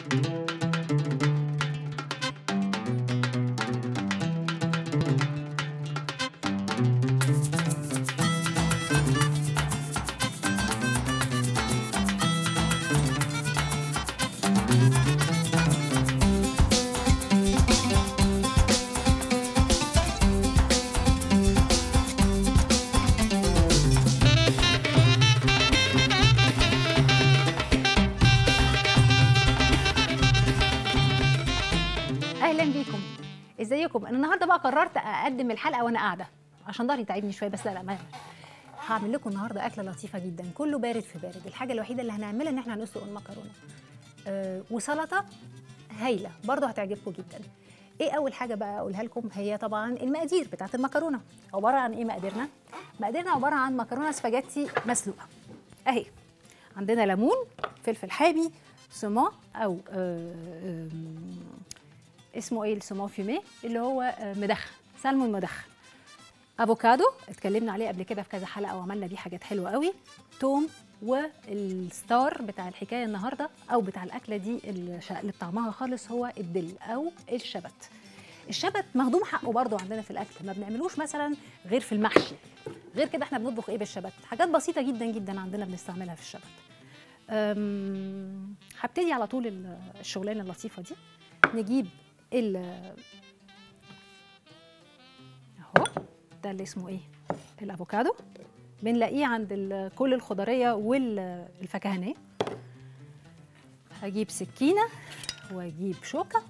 اهلا بيكم. ازيكم؟ انا النهارده بقى قررت اقدم الحلقه وانا قاعده عشان ظهري تعبني شويه، بس لا ما هعمل لكم النهارده اكله لطيفه جدا، كله بارد في بارد. الحاجه الوحيده اللي هنعملها ان احنا هنسلق المكرونه وسلطه هايله برضه هتعجبكم جدا. ايه اول حاجه بقى اقولها لكم؟ هي طبعا المقادير بتاعه المكرونه. عباره عن ايه مقاديرنا؟ مقاديرنا عباره عن مكرونه سباجيتي مسلوقه اهي. عندنا ليمون، فلفل حامي، سمون او اسمه ايه السمون فيمي اللي هو مدخن، سلمون مدخن، افوكادو اتكلمنا عليه قبل كده في كذا حلقه وعملنا بيه حاجات حلوه قوي، توم، والستار بتاع الحكايه النهارده او بتاع الاكله دي اللي طعمها خالص هو الدل او الشبت. الشبت مهضوم حقه برضه عندنا في الاكل، ما بنعملوش مثلا غير في المحشي. غير كده احنا بنطبخ ايه بالشبت؟ حاجات بسيطه جدا جدا عندنا بنستعملها في الشبت. هبتدي على طول الشغلانه اللطيفه دي. نجيب اهو ده اللي اسمه ايه؟ الافوكادو. بنلاقيه عند كل الخضريه والفكهانيه. هجيب سكينه واجيب شوكه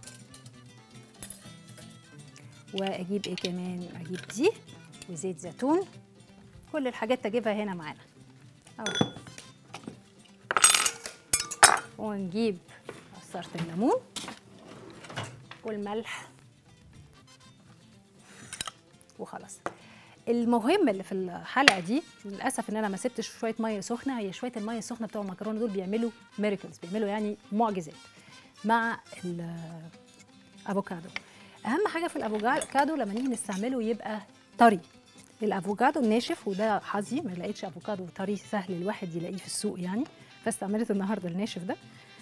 واجيب ايه كمان؟ اجيب دي وزيت زيتون، كل الحاجات تجيبها هنا معانا اهو. ونجيب عصاره الليمون والملح وخلاص. المهم اللي في الحلقه دي للاسف ان انا ما سبتش شويه ميه سخنه، هي شويه الميه السخنه بتوع المكرونه دول بيعملوا ميراكلز، بيعملوا يعني معجزات مع الافوكادو. اهم حاجه في الافوكادو لما نيجي نستعمله يبقى طري. الافوكادو الناشف، وده حظي ما لقيتش افوكادو طري سهل الواحد يلاقيه في السوق يعني، فاستعملت النهارده الناشف ده.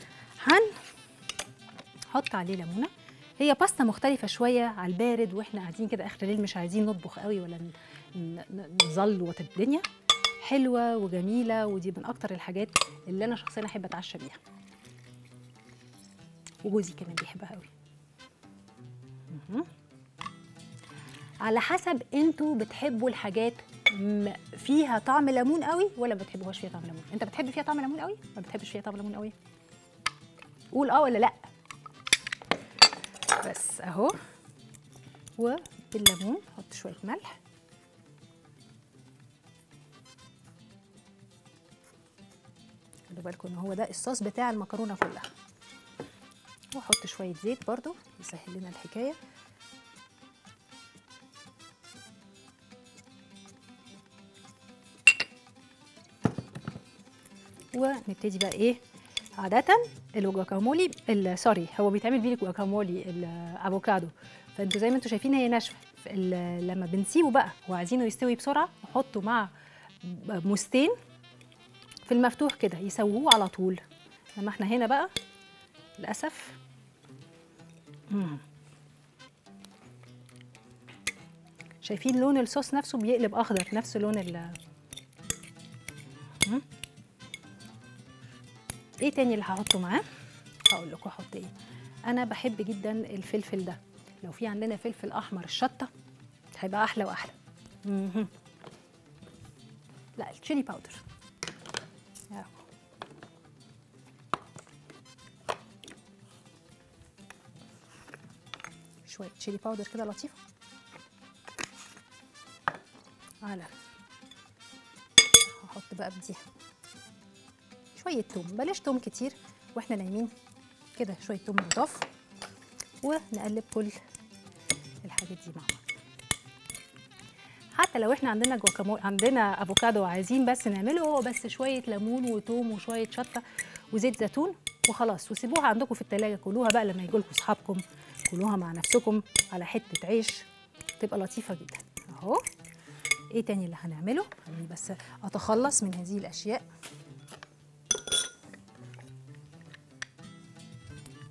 هنحط عليه ليمونه. هي باستا مختلفة شوية على البارد واحنا قاعدين كده اخر الليل مش عايزين نطبخ قوي ولا نظلوت الدنيا. حلوة وجميلة، ودي من اكتر الحاجات اللي انا شخصيا احب اتعشى بيها، وجوزي كمان بيحبها قوي. على حسب انتوا بتحبوا الحاجات فيها طعم ليمون قوي ولا ما بتحبوهاش فيها طعم ليمون. انت بتحب فيها طعم ليمون قوي؟ ما بتحبش فيها طعم ليمون قوي؟ قول اه ولا لا. بس اهو. وبالليمون نحط شويه ملح، خدوا بالكم ان هو ده الصوص بتاع المكرونه كلها. واحط شويه زيت برضو يسهل لنا الحكايه. ونبتدي بقى ايه؟ عادة الجواكامولي سوري هو بيتعمل بيه الجواكامولي الافوكادو، فانتوا زي ما انتوا شايفين هي ناشفه. لما بنسيبه بقى وعايزينه يستوي بسرعه نحطه مع موستين في المفتوح كده يسووه على طول. لما احنا هنا بقى للاسف شايفين لون الصوص نفسه بيقلب اخضر، نفس لون ايه تاني اللي هحطه معاه؟ هقول لكم احط ايه. انا بحب جدا الفلفل ده، لو في عندنا فلفل احمر الشطه هيبقى احلى واحلى. لا التشيلي باودر اهو. شويه تشيلي باودر كده لطيفه على هحط بقى بدي شويه توم، بلاش توم كتير واحنا نايمين كده، شويه توم لطاف. ونقلب كل الحاجات دي مع بعض. حتى لو احنا عندنا عندنا افوكادو وعايزين بس نعمله هو بس شويه ليمون وتوم وشويه شطه وزيت زيتون وخلاص، وسيبوها عندكم في التلاجة. كلوها بقى لما يجوا لكم اصحابكم، كلوها مع نفسكم على حته عيش، تبقى لطيفه جدا اهو. ايه تاني اللي هنعمله؟ خليني بس اتخلص من هذه الاشياء.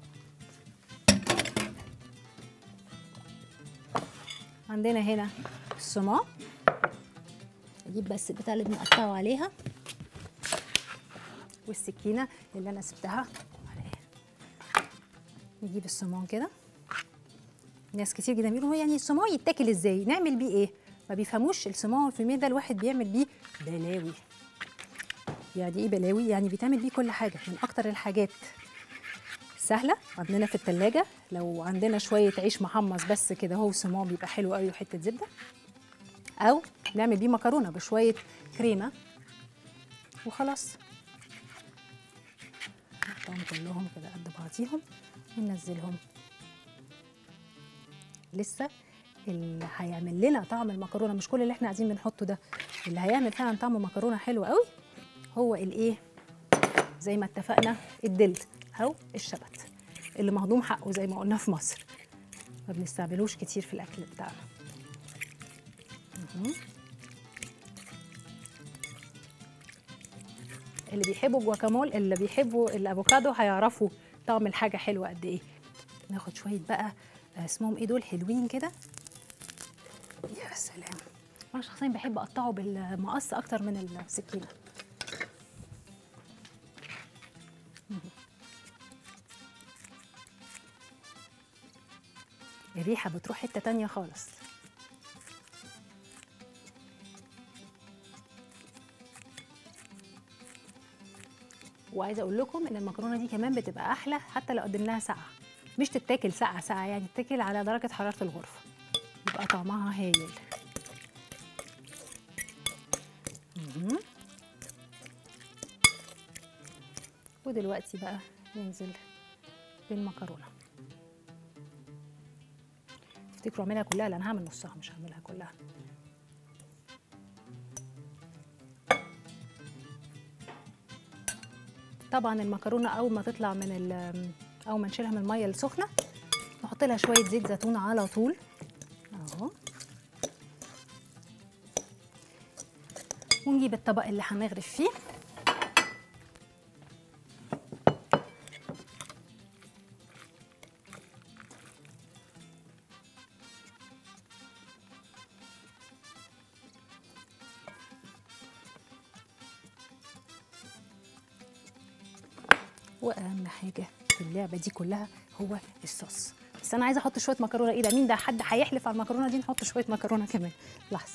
عندنا هنا الصمام، اجيب بس البتاع اللي بنقطعه عليها والسكينه اللي انا سبتها عليها. نجيب الصمام كده. ناس كتير جدا بيقولوا يعني الصمام يتاكل ازاي؟ نعمل بيه ايه؟ ما بيفهموش الصمام في ده الواحد بيعمل بيه بلاوي. يعني ايه بلاوي؟ يعني بيتعمل بيه كل حاجه. من اكتر الحاجات سهله عندنا في التلاجة، لو عندنا شويه عيش محمص بس كده هو صمام بيبقى حلو قوي وحته زبده، او نعمل بيه مكرونه بشويه كريمه وخلاص. نحطهم كلهم كده قد بعضيهم وننزلهم. لسه اللي هيعمل لنا طعم المكرونه، مش كل اللي احنا عايزين بنحطه ده، اللي هيعمل فعلا طعم مكرونه حلو قوي هو الايه؟ زي ما اتفقنا الدل او الشبت اللي مهضوم حقه زي ما قلنا في مصر، ما بنستعملوش كتير في الاكل بتاعنا. اللي بيحبوا الجواكامول، اللي بيحبوا الافوكادو هيعرفوا طعم الحاجه حلوه قد ايه. ناخد شويه بقى اسمهم ايه دول حلوين كده. يا سلام، انا شخصيا بحب اقطعه بالمقص اكتر من السكينه. الريحه بتروح حته تانيه خالص. وعايزه اقول لكم ان المكرونه دي كمان بتبقى احلى حتى لو قدمناها ساقعه، مش تتاكل ساقعه ساقعه، يعني تتاكل على درجه حراره الغرفه، يبقى طعمها هايل. ودلوقتي بقى ننزل بالمكرونه. تفتكروا اعملها كلها؟ لا انا هعمل نصها مش هعملها كلها. طبعا المكرونه اول ما تطلع من اول ما نشيلها من الميه السخنه نحط لها شويه زيت زيتون على طول اهو، ونجيب الطبق اللي هنغرف فيه. واهم حاجه في اللعبه دي كلها هو الصوص. بس انا عايزه احط شويه مكرونه. ايه ده؟ مين ده؟ حد هيحلف على المكرونه دي؟ نحط شويه مكرونه كمان. لحظه.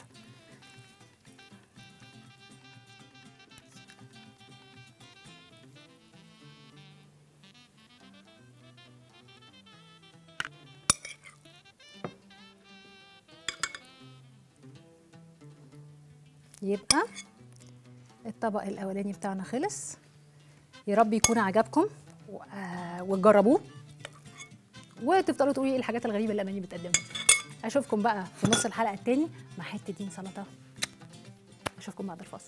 يبقى الطبق الاولاني بتاعنا خلص. يا رب يكون عجبكم وتجربوه وتفضلوا تقولوا ايه الحاجات الغريبه اللي اماني بتقدمها. اشوفكم بقى في نص الحلقه التاني مع حته دين سلطه. اشوفكم بعد الفاصل.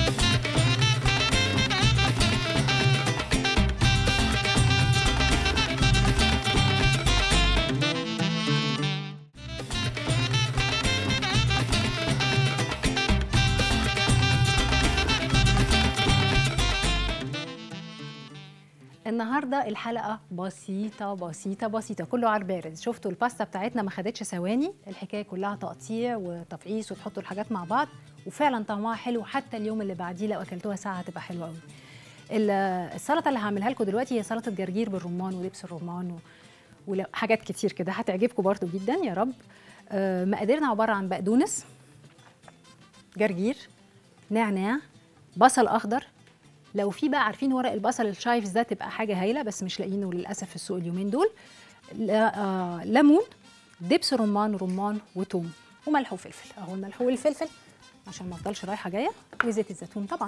النهارده الحلقه بسيطه بسيطه بسيطه، كله على البارد. شفتوا الباستا بتاعتنا ما خدتش ثواني، الحكايه كلها تقطيع وتفعيص وتحطوا الحاجات مع بعض، وفعلا طعمها حلو. حتى اليوم اللي بعديه لو اكلتوها ساعه هتبقى حلوه قوي. السلطه اللي هعملها لكم دلوقتي هي سلطه جرجير بالرمان ودبس الرمان وحاجات كتير كده، هتعجبكم برضو جدا يا رب. مقاديرنا عباره عن بقدونس، جرجير، نعناع، بصل اخضر. لو في بقى عارفين ورق البصل الشايفز ده تبقى حاجه هايله، بس مش لاقيينه للاسف في السوق اليومين دول. ليمون، دبس رمان وتوم وملح وفلفل. اهو الملح والفلفل عشان ما افضلش رايحه جايه، وزيت الزيتون طبعا.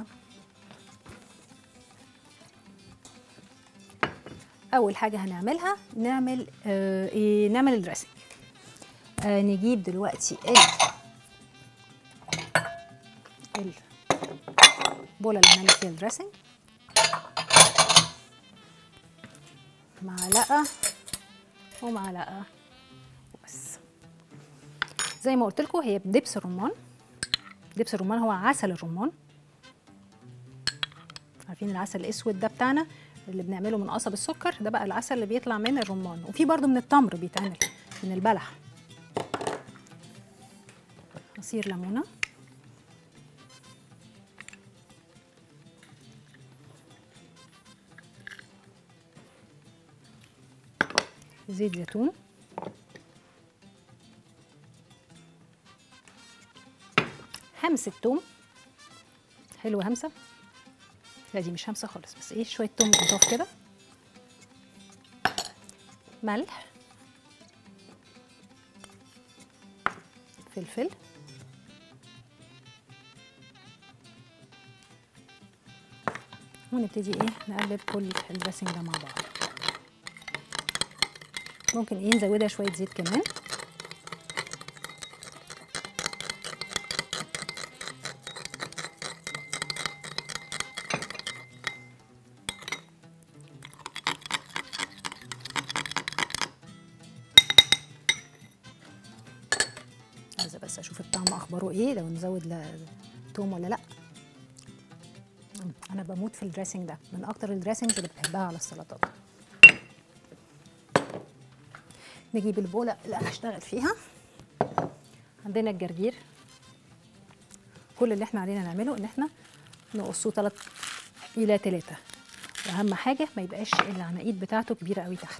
اول حاجه هنعملها نعمل نعمل الدريسنج. نجيب دلوقتي البوله اللي هنعمل فيها الدريسنج، معلقه ومعلقه وبس. زي ما قلت لكم هي بدبس الرمان. دبس الرمان هو عسل الرمان، عارفين العسل الاسود ده بتاعنا اللي بنعمله من قصب السكر، ده بقى العسل اللي بيطلع من الرمان. وفي برضو من التمر بيتعمل من البلح. عصير ليمونه، زيت زيتون، همسه توم حلوه، همسه، لا دي مش همسه خالص، بس ايه شويه توم اضاف كده، ملح، فلفل، ونبتدي ايه نقلب كل الدريسنج ده مع بعض. ممكن ايه نزودها شويه زيت كمان. عايزه بس اشوف الطعم اخباره ايه، لو نزود توم ولا لا. انا بموت في الدريسنج ده، من اكتر الدريسنجز اللي بحبها على السلطات. نجيب البوله اللي انا هشتغل فيها. عندنا الجرجير، كل اللي احنا علينا نعمله ان احنا نقصه 3 إلى 3، واهم حاجه ما يبقاش العناقيد بتاعته كبيره قوي تحت.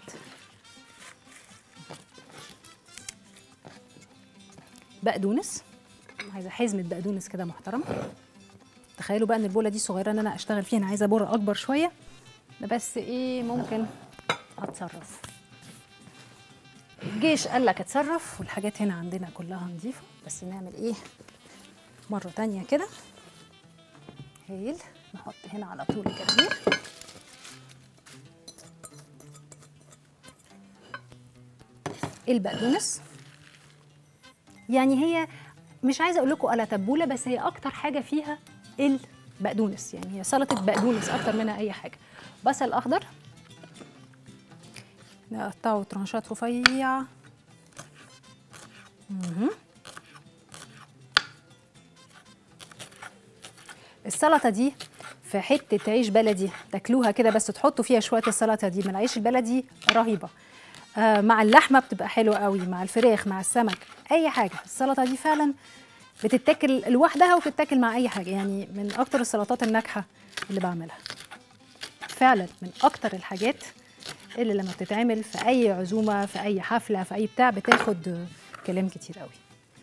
بقدونس، عايزه حزمه بقدونس كده محترمه. تخيلوا بقى ان البوله دي صغيره ان انا اشتغل فيها، انا عايزه بوله اكبر شويه، بس ايه ممكن اتصرف. الجيش قال لك اتصرف، والحاجات هنا عندنا كلها نظيفه، بس نعمل ايه مره تانيه كده. هيل، نحط هنا على طول الجرجير، البقدونس. يعني هي مش عايزه اقول لكم على تبوله، بس هي اكتر حاجه فيها البقدونس، يعني هي سلطه بقدونس اكتر منها اي حاجه. بصل اخضر نقطعه ترانشات رفيعه. السلطه دي في حته عيش بلدي تاكلوها كده، بس تحطوا فيها شويه السلطه دي من العيش البلدي رهيبه. مع اللحمه بتبقى حلوه قوي، مع الفراخ، مع السمك، اي حاجه. السلطه دي فعلا بتتاكل لوحدها وبتتاكل مع اي حاجه، يعني من اكتر السلطات الناجحه اللي بعملها. فعلا من اكتر الحاجات اللي لما بتتعمل في اي عزومه، في اي حفله، في اي بتاع، بتاخد كلام كتير قوي.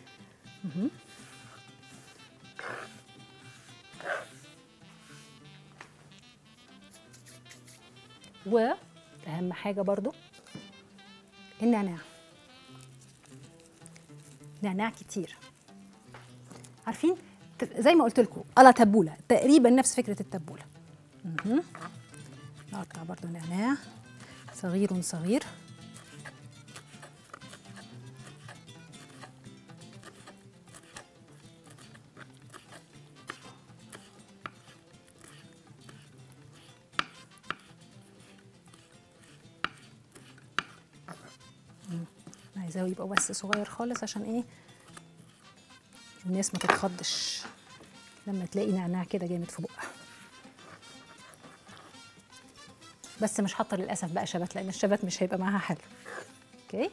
واهم حاجه برضو النعناع. نعناع كتير، عارفين زي ما قلت لكم على تبوله، تقريبا نفس فكره التبوله. نقطع برضو نعناع صغير صغير. عايزاه يبقى بس صغير خالص، عشان ايه الناس ما تتخضش لما تلاقي نعناع كده جامد في بقها. بس مش حاطه للاسف بقى شبت، لان الشبت مش هيبقى معاها حلو. اوكي،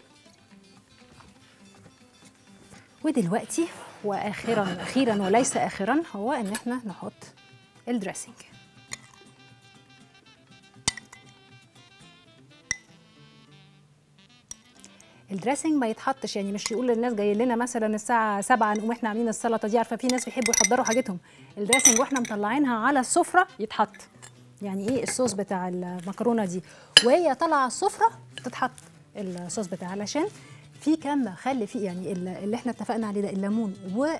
ودلوقتي اخيرا وليس اخرا، هو ان احنا نحط الدريسنج. الدريسنج ما يتحطش، يعني مش يقول للناس جاي لنا مثلا الساعه 7 نقوم احنا عاملين السلطه دي. عارفه في ناس بيحبوا يحضروا حاجتهم، الدريسنج واحنا مطلعينها على السفره يتحط. يعني ايه الصوص بتاع المكرونه دي وهي طالعه على السفره تتحط الصوص بتاعها، علشان في كم خلي فيه، يعني اللي احنا اتفقنا عليه ده الليمون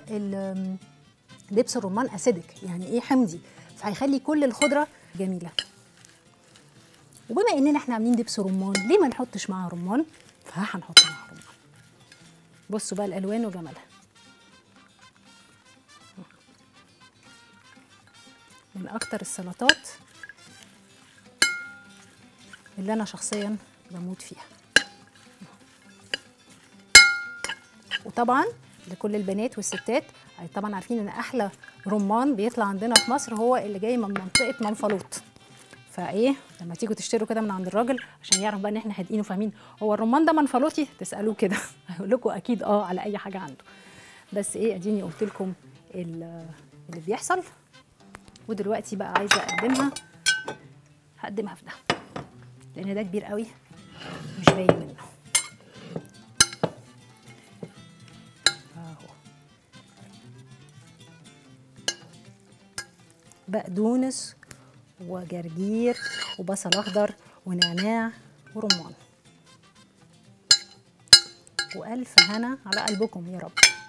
ودبس الرمان اسيدك، يعني ايه حمضي، فهيخلي كل الخضره جميله. وبما اننا احنا عاملين دبس رمان، ليه ما نحطش معاها رمان؟ فهنحط معاها رمان. بصوا بقى الالوان وجمالها. من اكتر السلطات اللي انا شخصيا بموت فيها. وطبعا لكل البنات والستات، طبعا عارفين ان احلى رمان بيطلع عندنا في مصر هو اللي جاي من منطقه منفلوط. فايه لما تيجوا تشتروا كده من عند الراجل، عشان يعرف بقى ان احنا هادئين وفاهمين هو الرمان ده منفلوطي، تسالوه كده هيقول لكم اكيد على اي حاجه عنده. بس ايه، اديني قلت لكم اللي بيحصل. ودلوقتي بقى عايزه اقدمها، هقدمها في ده لان ده كبير قوي مش باين منه اهو. بقدونس وجرجير وبصل اخضر ونعناع ورمان، والف هنا على قلبكم يا رب.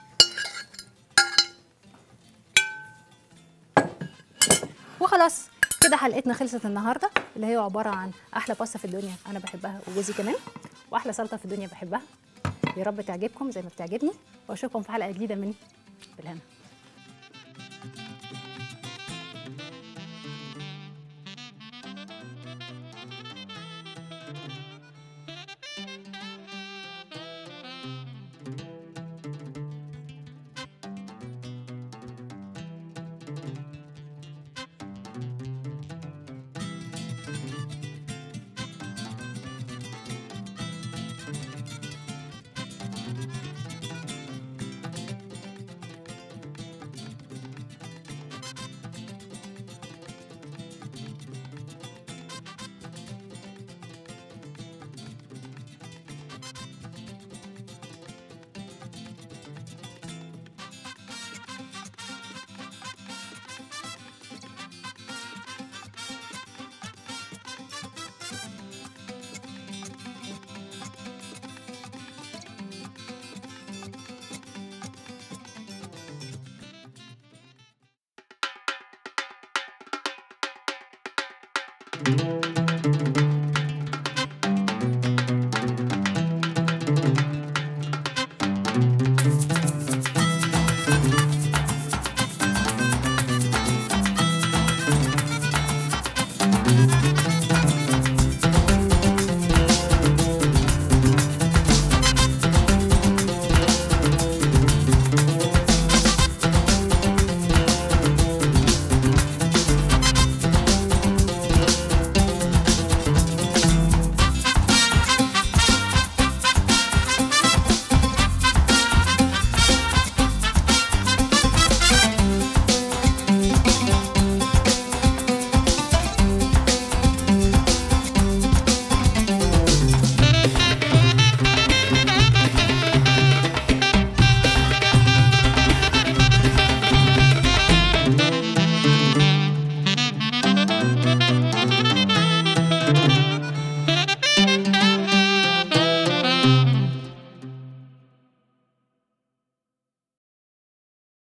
وخلاص كده حلقتنا خلصت النهارده، اللي هي عباره عن احلى باستا في الدنيا انا بحبها وجوزي كمان، واحلى سلطه في الدنيا بحبها. يا رب تعجبكم زي ما بتعجبني، واشوفكم في حلقه جديده من هنا.